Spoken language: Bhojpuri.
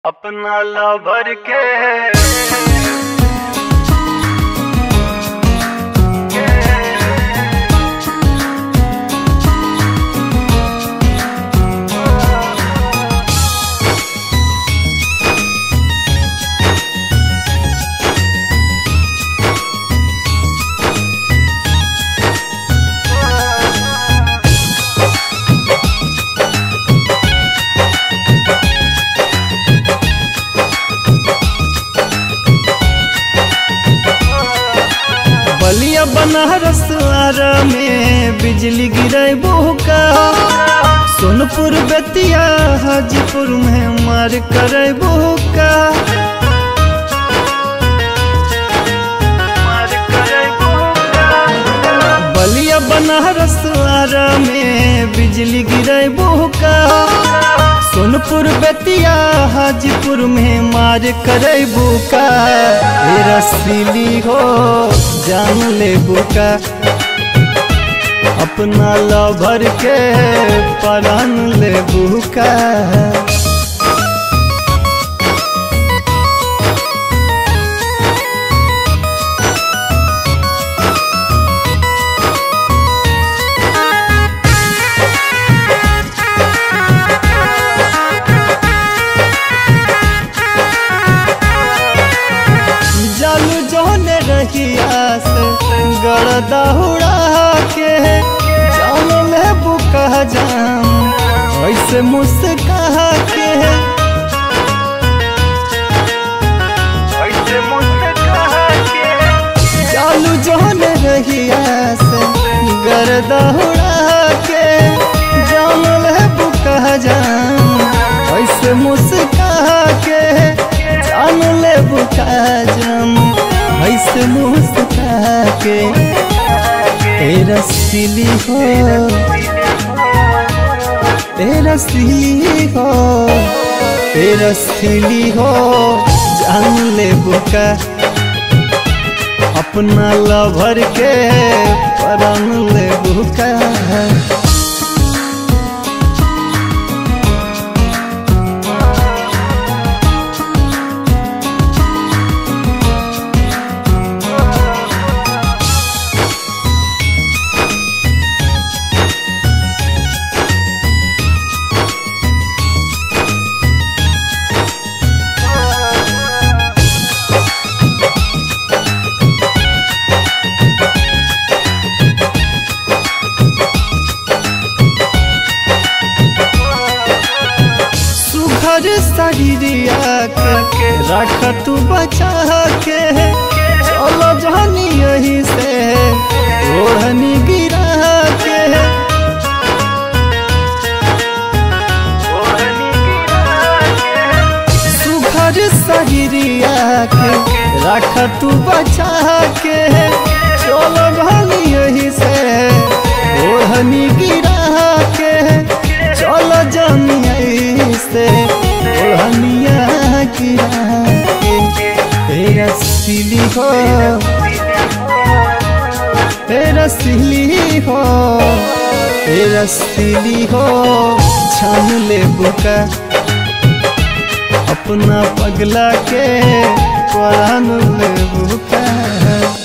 अपना ला भर के बलिया बनारस आरा में बिजली गिरे बोका, सोनपुर बेतिया हाजीपुर में मार करे बोका। बलिया बनारस आरा में बिजली गिरे बोका, सोनपुर बेतिया हाजीपुर में मार करे बुका। रसीली हो जान ले बुका, अपना लवर के परान ले बुका। गरदा उड़ा के जान ले बुका जान ऐसे मुस्का के, चालू जोन रहिया से गरदा उड़ा के जान ले बुका जान ऐसे मुस्का के, जान ले बुका जान ऐसे मुस्का के। तेरा सिली हो तेरा सिली हो तेरा सिली हो जान ले बुका, अपना लवर के परान ले बुका। शरीरिया के रख तू बचा के, चलो जानी यही से ओढ़नी गिरा के। सुघर शरीरिया के रख तू बचा के, चलो जानी यही से ओढ़नी गिरा के। चलो जानी यही से ओढ़निया गिरा के। तेरा सिली हो तेरा सिली हो तेरा सिली हो छान ले बुका, अपना पगला के परान ले बुका।